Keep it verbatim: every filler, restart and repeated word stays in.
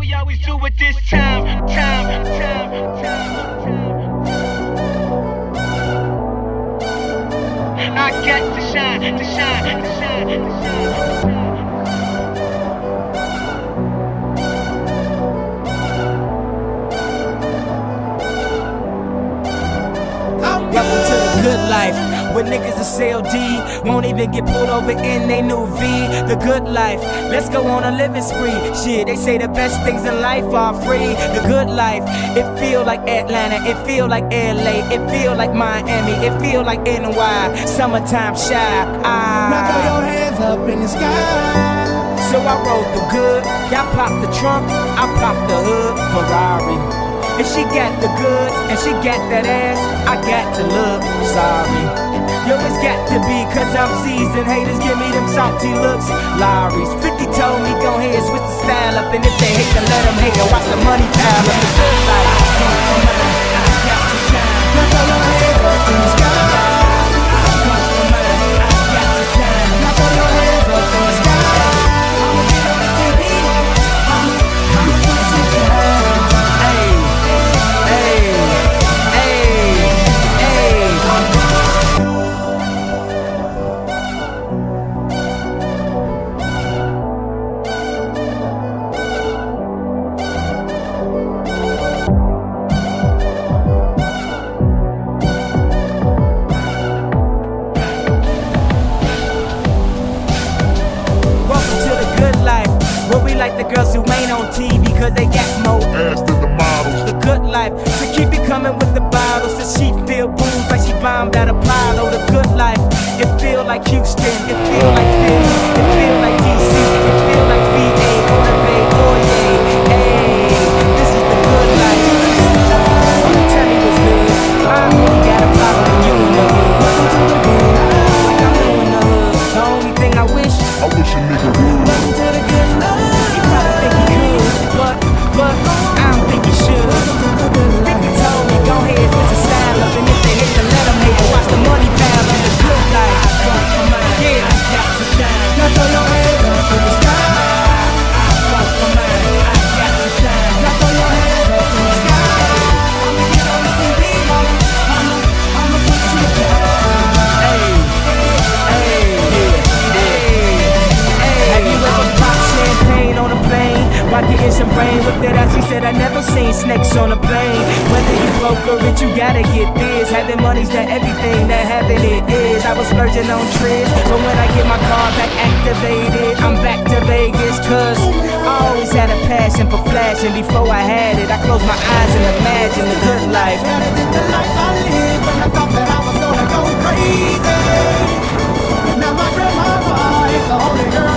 we always do it this time, time, time, time. I got to shine, to shine, to shine, to shine. Welcome to the good life, where niggas are C L D, won't even get pulled over in they new V. The good life, let's go on a living spree. Shit, they say the best things in life are free. The good life, it feel like Atlanta, it feel like L A, it feel like Miami, it feel like N Y, summertime shy. Ah. Now throw your hands up in the sky. So I rode the good, y'all pop the trunk, I pop the hood, Ferrari. If she got the goods and she got that ass, I got to look sorry. Yo, it's got to be cause I'm seasoned. Haters give me them salty looks. Lorries, fifty told me go ahead, switch the style up. And if they hate, then let them hate and watch the money pile up. The good life, I got to shine. Now throw your hands up in the sky. Now throw your hands up in the sky. I'ma get on the T V. I'ma, I'ma push it down. Like the girls who ain't on T V cause they got more ass than the models. The good life, to keep it coming with the bottles. So she feel booze like she bombed out a Apollo. The good life, it feel like Houston, it feel like Philly, it feel like D C, it feel like V A or the Bay or yay. Hey, this is the good life. Wanna tell me what's good? I only got a problem with you in the hood. Like I'm in the hood. The only thing I wish, I wish a nigga would. Welcome to the good life. But, but, I don't think you should. fifty told me, go ahead, switch the style up. And if they hate, then let them hate and watch the money pile up. The good life, yeah, I got to shine. Now throw your hands up in the sky. I got to shine. Now throw your hands up in the sky. I'ma get on the T V. I'ma, I'ma push it down. Hey, hey, hey, hey. Have you ever popped champagne on a plane? While getting some brain with that ass, she said I never seen snakes on a plane. Whether you broke or rich, you gotta get this. Having money's not everything, that having it is. I was splurging on trips, but when I get my car back activated, I'm back to Vegas. Cause I always had a passion for flashing. Before I had it, I closed my eyes and imagined the good life. Better than the life I lived when I thought that I was gonna go crazy. Now my grandmama is the only girl